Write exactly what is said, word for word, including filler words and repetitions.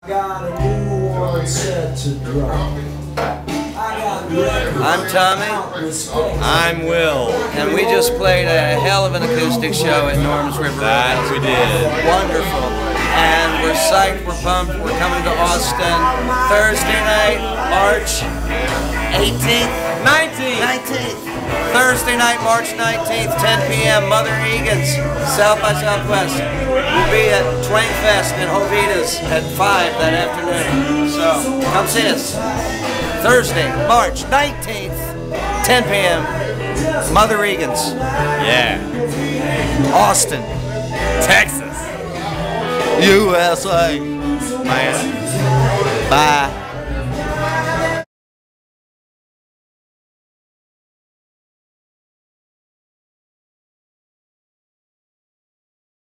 Got a new one set to drop. I'm Tommy. I'm Will. And we just played a hell of an acoustic show at Norm's River. That we did. Wonderful. And we're psyched, we're pumped, we're coming to Austin Thursday night, March eighteenth? nineteenth. nineteenth. Thursday night, March nineteenth, ten p m Mother Egan's, South by Southwest. We'll be at Twain Fest in Jovita's at five that afternoon. So come see us. Thursday, March nineteenth, ten p m Mother Egan's. Yeah. Austin, Texas. U S A. Man. Bye.